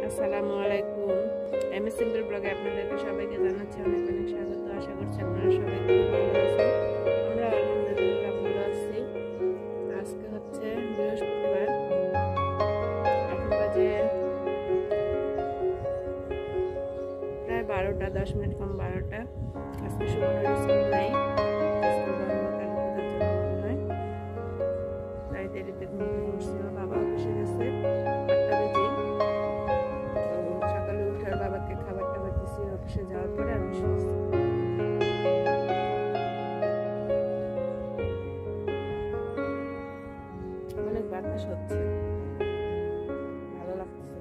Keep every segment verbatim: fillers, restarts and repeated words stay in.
আসসালামু আলাইকুম। M S simple ব্লগে আপনাদেরকে সবাইকে জানাচ্ছি অনেক অনেক স্বাগত। আশা করছি আপনারা সবাই খুব ভালো আছেন। আমরা আলহামদুলিল্লাহ ভালো আছি। আজকে হচ্ছে বৃহস্পতিবার, এখন বাজে প্রায় বারোটা, দশ মিনিট কম বারোটা। আজকে সুবর্ণের স্কুল নাই, স্কুল বন্ধ কালী পূজার জন্য মনে হয়, তাই দেরিতে ঘুম থেকে উঠছিল। বাবা অফিসে গেছে আটটা বেজে। সকালে উঠে বাবাকে খাবার টাবার দিছি, অফিসে যাওয়ার পরে আমি শুয়েছি। অনেক বাতাস হচ্ছে, ভালো লাগছে।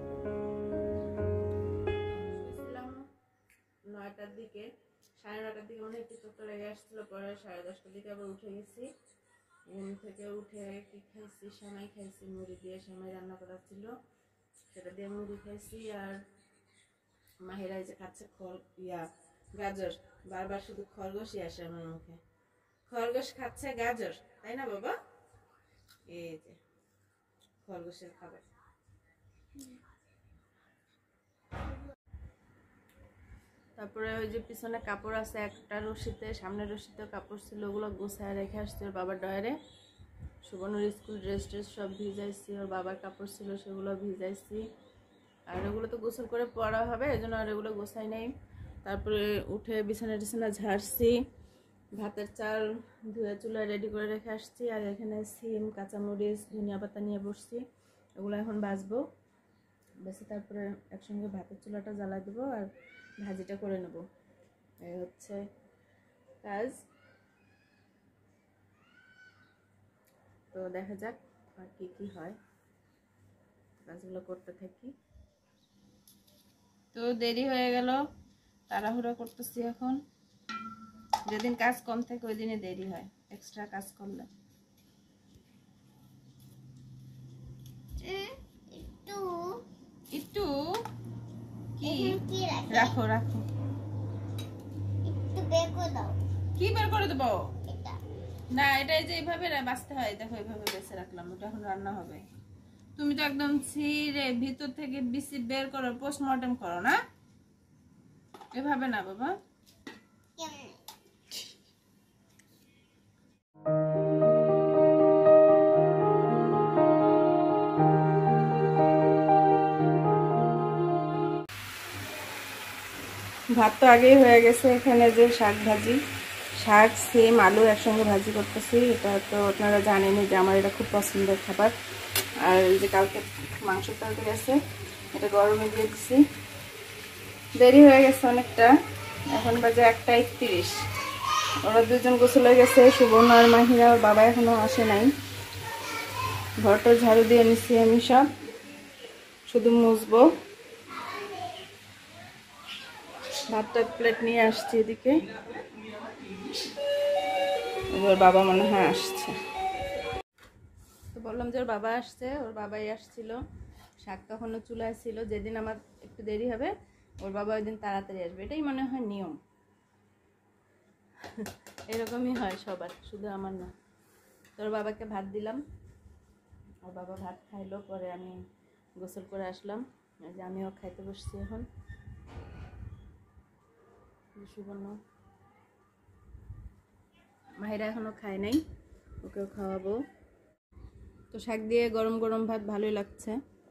শুয়েছিলাম নয়টার দিকে, সাড়ে নয়টার দিকে মনে একটু চোখটা লেগে আসছিল, পরে সাড়ে দশটার দিকে আবার উঠে গেছি। ঘুম থেকে উঠে কি খাইছি, সেমাই খাইছি, মুড়ি দিয়ে সেমাই রান্না করা ছিল, সেটা দিয়ে মুড়ি খাইছি। আর মাহিরা যে খাচ্ছে খড় ইয়া গাজর, বারবার শুধু খরগোশই আসে আমার মুখে। খরগোশ খাচ্ছে গাজর, তাই না বাবা? এই যে খরগোশের খাবার। তারপরে ওই যে পিছনে কাপড় আছে একটা রশিতে, সামনের রশিতে কাপড় ছিল, ওগুলো গুছায় রেখে আসছে ওর বাবার ডয়ারে। সুবর্ণর স্কুল ড্রেস ট্রেস সব ভিজাইছি, ওর বাবার কাপড় ছিল সেগুলো ভিজাইছি। আর ওগুলো তো গোসল করে পরা হবে, এই জন্য আর এগুলো গোছাই নেই। তারপরে উঠে বিছানা টিছানা ঝাড়ছি, ভাতের চাল ধুয়ে চুলায় রেডি করে রেখে আসছি। আর এখানে সিম, কাঁচামরিচ, ধনিয়া পাতা নিয়ে বসছি, ওগুলো এখন ভাজবো। বেশি তারপরে একসঙ্গে ভাতের চুলাটা জ্বালাই দেবো আর ভাজিটা করে নেব। এই হচ্ছে কাজ। তো দেখা যাক আর কি কি হয়, কাজগুলো করতে থাকি। তো দেরি হয়ে গেল, তাড়াহুড়ো করতেছি এখন। যেদিন কাজ কম থাকে ওই দিনে দেরি হয়, এক্সট্রা কাজ করলে। একটু কি রাখো রাখো, কি বের করে দেবো না, এটা যে এইভাবে বাঁচতে হয়, দেখো এইভাবে বেছে রাখলাম, ওটা এখন রান্না হবে। তুমি তো একদম ছিঁড়ে ভিতর থেকে বিসি বের করো, পোস্টমর্টম করো না, এভাবে না বাবা। ভাত তো আগেই হয়ে গেছে। এখানে যে শাক ভাজি, শাক সিম আলু একসঙ্গে ভাজি করতেছি। এটা তো আপনারা জানেনই যে আমার এটা খুব পছন্দের খাবার। আর এই যে কালকে মাংস তরকারি আছে, এটা গরমে দিয়ে দিচ্ছি। দেরি হয়ে গেছে অনেকটা, এখন বাজে একটা একত্রিশ। ওরা দুজন গোসল হয়ে গেছে, সুবর্ণ আর মাহিরা, ওর বাবা এখনো আসে নাই। ঘরটা ঝাড়ু দিয়ে নিচ্ছি আমি, সব শুধু মুছবো। ভাতটা প্লেট নিয়ে আসছি এদিকে, ওর বাবা মনে হয় আসছে। তো বললাম যে ওর বাবা আসছে, ওর বাবাই আসছিল। শাক তখনও চুলায় ছিল। যেদিন আমার একটু দেরি হবে ওর বাবা ওই দিন তাড়াতাড়ি আসবে, এটাই মনে হয় নিয়ম। এরকমই হয় সবার, শুধু আমার না। তোর বাবাকে ভাত দিলাম, ওর বাবা ভাত খাইলো, পরে আমি গোসল করে আসলাম। যে আমিও খাইতে বসছি এখন। সুবর্ণ মাহিরা এখনো খায় নাই, ওকেও খাওয়াবো। তো শাক দিয়ে গরম গরম ভাত ভালোই লাগছে।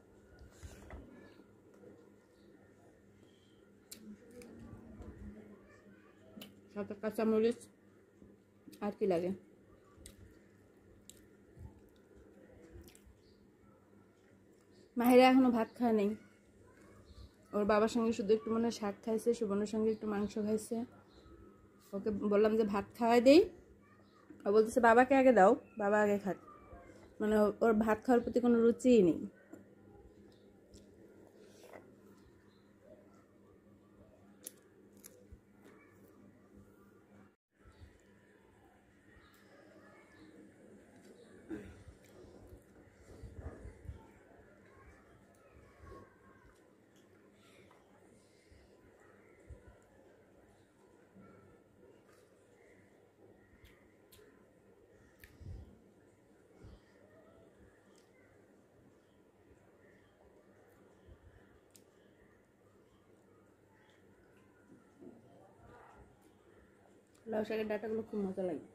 সাথে কাঁচামরিচ, আর কি লাগে। মাহিরা এখনো ভাত খায় নাই, ওর বাবার সঙ্গে শুধু একটু মনে শাক খাইছে, সুবর্ণের সঙ্গে একটু মাংস খাইছে। ওকে বললাম যে ভাত খাওয়াই দেই, ও বলতেছে বাবাকে আগে দাও, বাবা আগে খাক। মানে ওর ভাত খাওয়ার প্রতি কোনো রুচিই নেই। লাউ শাকের ডাঁটাগুলো খুব মজা লাগে।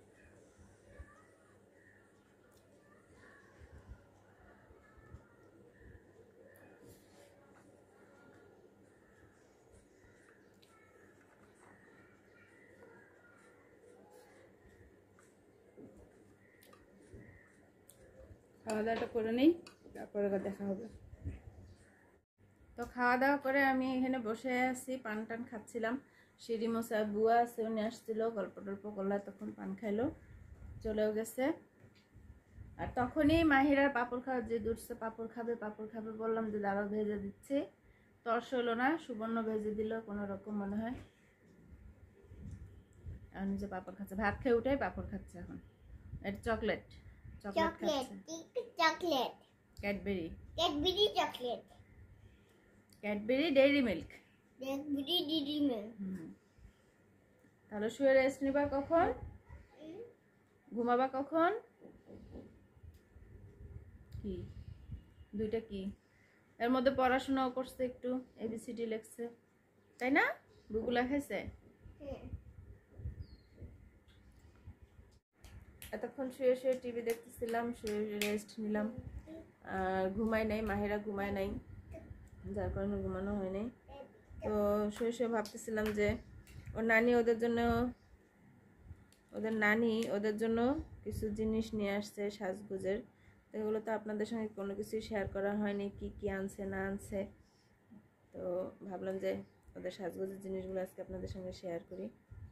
খাওয়া দাওয়াটা করে নিই, তারপরে দেখা হবে। তো খাওয়া দাওয়া করে আমি এখানে বসে আছি, পান টান খাচ্ছিলাম। সিঁড়ি মশা বুয়া আছে, উনি আসছিল, গল্প টল্প করলা, তখন পান খাইলো, চলেও গেছে। আর তখনই মাহিরার পাপড় খাওয়া যে দূরছে, পাপড় খাবে পাপড় খাবে বললাম যে দাঁড়াও ভেজে দিচ্ছি, তর্স হলো না, সুবর্ণ ভেজে দিল কোনো রকম মনে হয়। আর নিজে পাপড় খাচ্ছে, ভাত খেয়ে উঠে পাপড় খাচ্ছে। এখন এটা chocolate chocolate chocolate Cadbury Cadbury chocolate Cadbury Dairy Milk Cadbury Dairy Milk. তাহলে শুয়ে রেস্ট নিবা কখন, ঘুমাবা কখন? কি দুইটা কি এর মধ্যে পড়াশোনাও করছে, একটু এবিসিডি লিখছে, তাই না? বুগুলা খাইছে। এতক্ষণ শুয়ে শুয়ে টিভি দেখতেছিলাম, শুয়ে শুয়ে রেস্ট নিলাম। আর ঘুমাই নাই, মাহিরা ঘুমায় নাই, যার কারণে ঘুমানো হয় নাই। তো শুয়ে শুয়ে ভাবতেছিলাম যে ওর নানি ওদের জন্য ওদের নানি ওদের জন্য কিছু জিনিস নিয়ে আসছে সাজগোজের। তো এগুলো তো আপনাদের সঙ্গে কোনো কিছুই শেয়ার করা হয়নি, কি কি আনছে না আনছে। তো ভাবলাম যে ওদের সাজগোজের জিনিসগুলো আজকে আপনাদের সঙ্গে শেয়ার করি।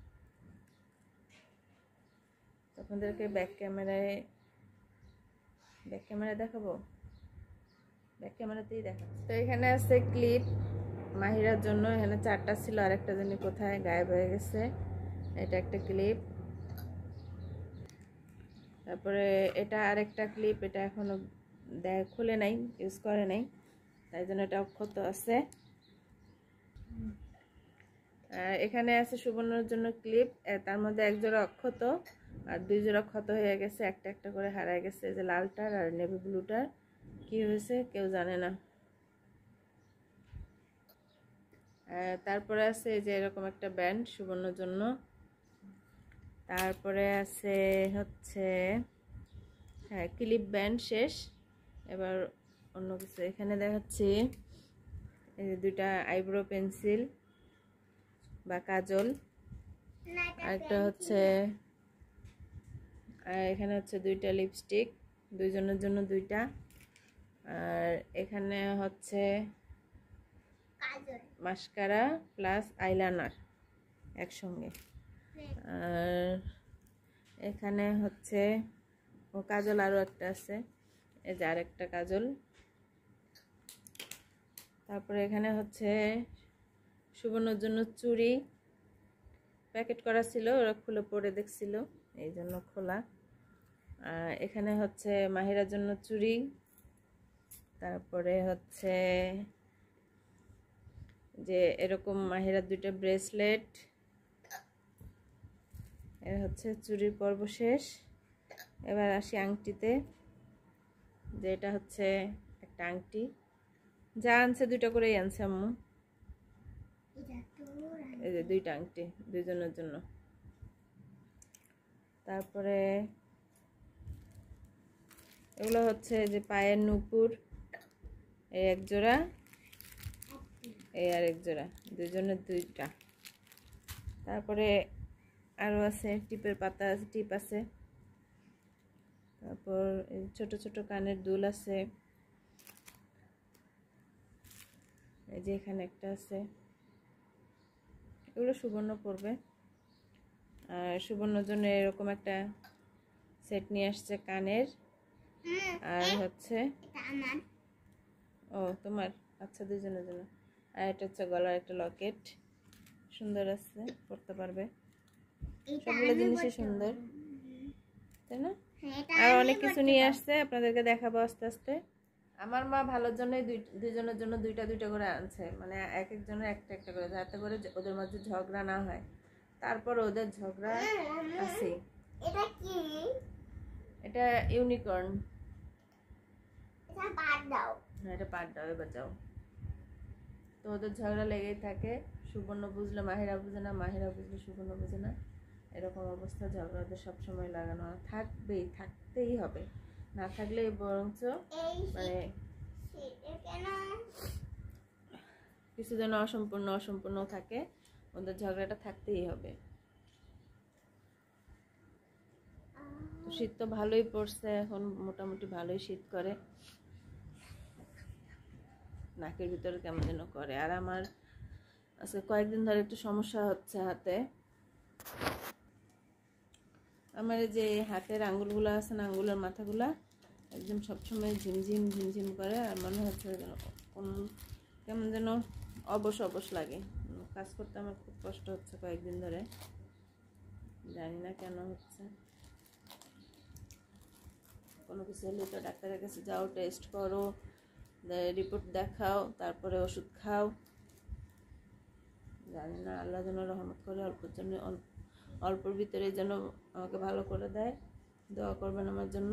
আপনাদেরকে ব্যাক ক্যামেরায় ব্যাক ক্যামেরায় দেখাবো, ব্যাক ক্যামেরাতেই দেখাচ্ছি। তো এখানে আছে ক্লিপ মাহিরার জন্য, এখানে চারটা ছিল, আর একটা জানি কোথায় গায়েব হয়ে গেছে। এটা একটা ক্লিপ, তারপরে এটা আরেকটা ক্লিপ, এটা এখনো দেখ খুলে নাই, ইউজ করে নাই, তাই জন্য এটা অক্ষত আছে। এখানে আছে সুবর্ণর জন্য ক্লিপ, তার মধ্যে এক জোড়া অক্ষত আর দুই জোড়া ক্ষত হয়ে গেছে, একটা একটা করে হারায় গেছে। যে লালটার আর নেভি ব্লুটার কি হয়েছে কেউ জানে না। তারপরে আছে যে এরকম একটা ব্যান্ড সুবর্ণর জন্য। তারপরে আছে হচ্ছে হ্যাঁ ক্লিপ ব্যান্ড শেষ, এবার অন্য কিছু এখানে দেখাচ্ছি। এই যে দুইটা আইব্রো পেন্সিল বা কাজল, আরেকটা হচ্ছে আর এখানে হচ্ছে দুইটা লিপস্টিক, দুইজনের জন্য দুইটা। আর এখানে হচ্ছে মাস্কারা প্লাস আইলাইনার একসঙ্গে। আর এখানে হচ্ছে ও কাজল আরও একটা আছে, এই যে আর একটা কাজল। তারপরে এখানে হচ্ছে সুবর্ণর জন্য চুড়ি, প্যাকেট করা ছিল, ওরা খুলে পরে দেখছিল এই জন্য খোলা। আর এখানে হচ্ছে মাহিরার জন্য চুড়ি, তারপরে হচ্ছে যে এরকম মাহিরার দুইটা ব্রেসলেট। এ হচ্ছে চুড়ির পর্ব শেষ, এবার আসি আংটিতে। যে এটা হচ্ছে একটা আংটি, যা আনছে দুইটা করেই আনছে আম্মু। এই যে দুইটা আংটি দুইজনের জন্য। তারপরে এগুলো হচ্ছে যে পায়ের নুপুর, এই এক জোড়া, এই আর এক জোড়া, দুইজনের দুইটা। তারপরে আরও আছে টিপের পাতা, টিপ আছে। তারপর ছোট ছোট কানের দুল আছে, এই যে এখানে একটা আছে, এগুলো সুবর্ণ পরবে। আর সুবর্ণর জন্য এরকম একটা সেট নিয়ে আসছে কানের। আর হচ্ছে ও তোমার, আচ্ছা দুজনের জন্য। আর এটা হচ্ছে গলার একটা লকেট, সুন্দর আছে, পরতে পারবে। সবগুলো জিনিসই সুন্দর, তাই না? আর অনেক কিছু নিয়ে আসছে, আপনাদেরকে দেখাবো আস্তে আস্তে। আমার মা ভালোর জন্যই দুইজনের জন্য দুইটা দুইটা করে আনছে, মানে এক একজনের একটা একটা করে, যাতে করে ওদের মধ্যে ঝগড়া না হয়। তারপর ওদের ঝগড়া আছে। এটা কি? এটা ইউনিকর্ন। এটা পাট দাও। হ্যাঁ এটা পাট দাও, এবার যাও। তো ওদের ঝগড়া লেগেই থাকে, সুবর্ণ বুঝলে মাহিরা বুঝে না, মাহিরা বুঝলে সুবর্ণ বুঝে না, এরকম অবস্থা, ঝগড়া ওদের সবসময় লাগানো থাকবেই, থাকতেই হবে, না থাকলে বরঞ্চ মানে কিছু যেন অসম্পূর্ণ অসম্পূর্ণ থাকে, ওদের ঝগড়াটা থাকতেই হবে। শীত তো ভালোই পড়ছে এখন, মোটামুটি ভালোই শীত করে, নাকের ভিতরে কেমন যেন করে। আর আমার আজকে কয়েকদিন ধরে একটু সমস্যা হচ্ছে হাতে, আমার যে হাতের আঙ্গুলগুলো আছে না, আঙ্গুলের মাথাগুলা একদম সবসময় ঝিমঝিম ঝিমঝিম করে, আর মনে হচ্ছে যেন কোন কেমন যেন অবশ অবশ লাগে, কাজ করতে আমার খুব কষ্ট হচ্ছে কয়েকদিন ধরে, জানি না কেন হচ্ছে। কোনো কিছু হলে তো ডাক্তারের কাছে যাও, টেস্ট করো, রিপোর্ট দেখাও, তারপরে ওষুধ খাও, জানি না আল্লাহ যেন রহমত করে অল্পের জন্য, অল্পর ভিতরে যেন আমাকে ভালো করে দেয়। দোয়া করবেন আমার জন্য।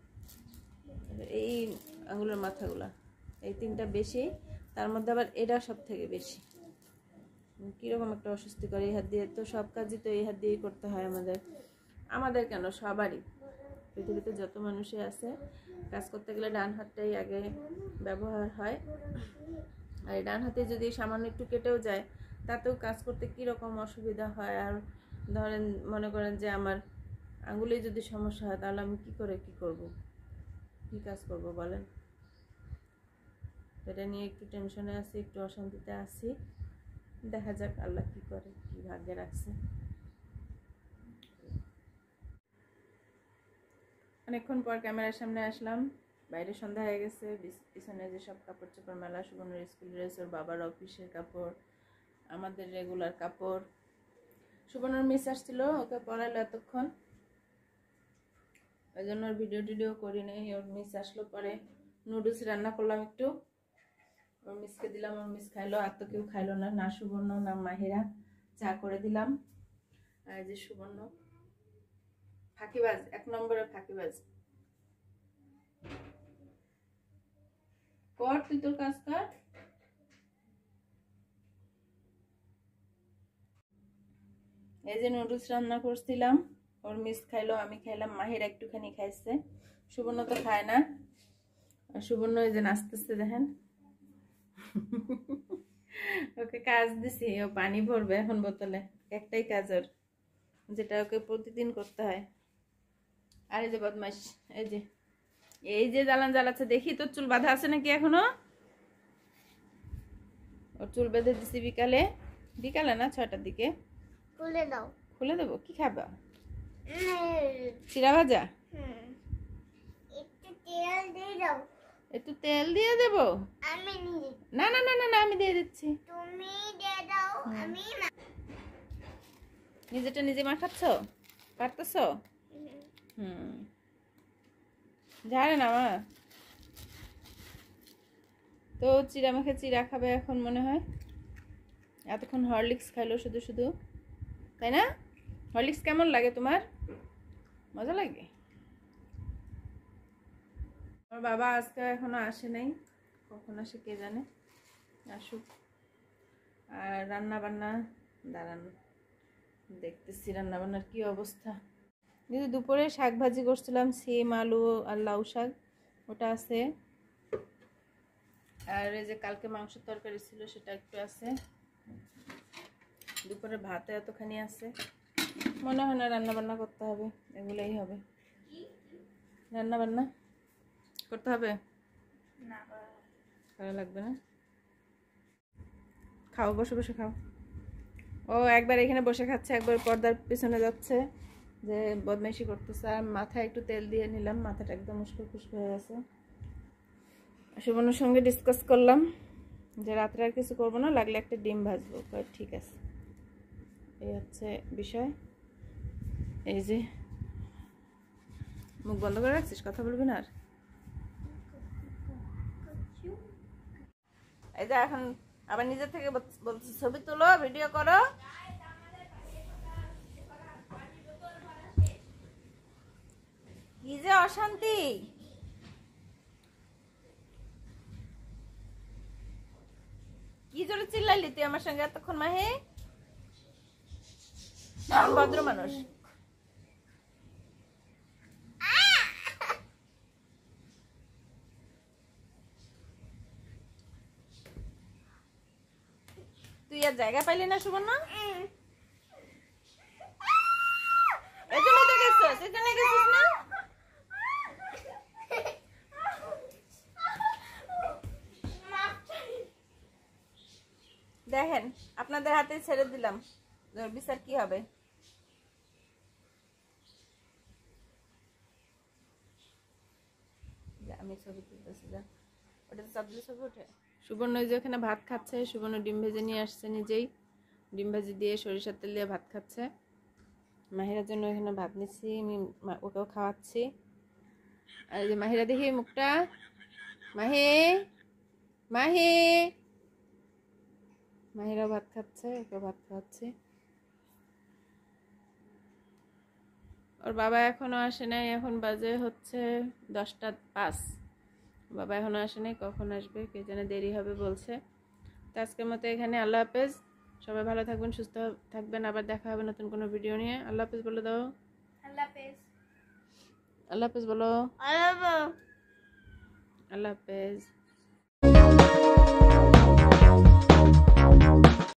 এই আঙুলের মাথাগুলা এই তিনটা বেশি, তার মধ্যে আবার এটা সব থেকে বেশি, কীরকম একটা অস্বস্তি করে। এই হাত দিয়ে তো সব কাজই তো এই হাত দিয়েই করতে হয় আমাদের, আমাদের কেন সবারই, পৃথিবীতে যত মানুষই আছে কাজ করতে গেলে ডান হাতটাই আগে ব্যবহার হয়। আর এই ডান হাতে যদি সামান্য একটু কেটেও যায় তাতেও কাজ করতে কীরকম অসুবিধা হয়। আর ধরেন মনে করেন যে আমার আঙুলে যদি সমস্যা হয় তাহলে আমি কী করে কি করব, কি কাজ করব বলেন। এটা নিয়ে একটু টেনশনে আছি, একটু অশান্তিতে আছি, দেখা যাক আল্লাহ কি করে, কি ভাগ্যে রাখছে। অনেকক্ষণ পর ক্যামেরার সামনে আসলাম, বাইরে সন্ধ্যা হয়ে গেছে, পিছনে যে সব কাপড় চোপড় মেলা, সুবর্ণের স্কুল ড্রেস, ওর বাবার অফিসের কাপড়, আমাদের রেগুলার কাপড়। সুবর্ণর মিস আসছিল, ওকে পড়াইলো এতক্ষণ, ওই জন্য ওর ভিডিও টিডিও করি নেই। ওর মিস আসলো পরে নুডলস রান্না করলাম একটু, ওর মিসকে দিলাম, ওর মিস খাইলো, আর তো কেউ খাইলো না, না সুবর্ণ না মাহিরা। চা করে দিলাম। আর যে সুবর্ণ ফাঁকিবাজ, এক নম্বরের ফাঁকিবাজ, কর তুই তোর কাজ কর। এই যে নুডলস রান্না করছিলাম, ওর মিস খাইলো, আমি খাইলাম, মাহিরা একটুখানি খাইছে, সুবর্ণ তো খায় না। আর সুবর্ণ এই যে নাচতেছে দেখেন, ওকে কাজ দিছি, ও পানি ভরবে এখন বোতলে, একটাই কাজ ওর, যেটা ওকে প্রতিদিন করতে হয়। আর এই যে বদমাইশ, এই যে এই যে জ্বালান জ্বালাচ্ছে, দেখি তোর চুল বাঁধা আছে নাকি এখনো। ওর চুল বেঁধে দিছি বিকালে, বিকালে না ছয়টার দিকে। খুলে দাও। খুলে দেবো, কি খাবা? চিরা ভাজা? একটু তেল দিয়ে দাও। একটু তেল দিয়ে দেবো? আমি নিজে। না না না না না, আমি দিয়ে দিচ্ছি। তুমি দিয়ে দাও, আমি নিজেটা নিজে মাখাচ্ছ, পারতেছ? হুম, জানে না মা তো চিরা মাখে, চিরা খাবে এখন মনে হয়। এতক্ষণ হরলিক্স খাইলো শুধু শুধু, তাই না? হরলিক্স কেমন লাগে তোমার? মজা লাগে? আমার বাবা আজকে এখনো আসে নাই, কখন আসে কে জানে, আসুক। আর রান্না বান্না দাঁড়ান দেখতেছি রান্না বান্নার কি অবস্থা। যদি দুপুরে শাক ভাজি করছিলাম, সিম আলু আর লাউ শাক, ওটা আছে। আর এই যে কালকে মাংসের তরকারি ছিল সেটা একটু আছে। দুপুরে ভাত এতখানি আছে, মনে হয় না রান্না বান্না করতে হবে, এগুলোই হবে। রান্না বান্না করতে হবে না, করা লাগবে না। খাও, বসে বসে খাও। ও একবার এখানে বসে খাচ্ছে, একবার পর্দার পিছনে যাচ্ছে, যে বদমাইশি করতেছে। আর মাথায় একটু তেল দিয়ে নিলাম, মাথাটা একদম উস্কো খুস্কো হয়ে গেছে। সুবর্ণর সঙ্গে ডিসকাস করলাম যে রাত্রে আর কিছু করবো না, লাগলে একটা ডিম ভাজবো, ঠিক আছে। এই হচ্ছে বিষয়। এই যে মুখ বন্ধ করে রাখছিস, কথা বলবি না আর। এই যে এখন আবার নিজের থেকে বলছি ছবি তুলো, ভিডিও করো। কি যে অশান্তি, কি জোরে চিল্লাইলি তুই আমার সঙ্গে এতক্ষণ মাহে? ভদ্র মানুষ। তুই আর জায়গা পাইলি না সুবর্ণ? এজন্য তো গেছিস, এজন্য গেছিস না? দেখেন আপনাদের হাতে ছেড়ে দিলাম, বিচার কি হবে। আমি ছবি তুলতেছি, যা ওটা তো চাপলে ছবি ওঠে। সুবর্ণ যে ওখানে ভাত খাচ্ছে, সুবর্ণ ডিম ভেজে নিয়ে আসছে নিজেই, ডিম ভাজি দিয়ে সরিষার তেল দিয়ে ভাত খাচ্ছে। মাহিরার জন্য এখানে ভাত নিচ্ছি, আমি ওকেও খাওয়াচ্ছি। আর এই যে মাহিরা, দেখি মুখটা, মাহি মাহি মাহিরাও ভাত খাচ্ছে, ওকেও ভাত খাওয়াচ্ছি। ওর বাবা এখনো আসে নাই, এখন বাজে হচ্ছে দশটা পাঁচ। বাবা এখনো আসে নাই, কখন আসবে কে জানে, দেরি হবে বলছে। তো আজকের মতো এখানে, আল্লাহ হাফেজ। সবাই ভালো থাকবেন, সুস্থ থাকবেন, আবার দেখা হবে নতুন কোনো ভিডিও নিয়ে। আল্লাহ হাফেজ বলে দাও। আল্লাহ হাফেজ। আল্লাহ হাফেজ বলো। আল্লাহ আল্লাহ হাফেজ।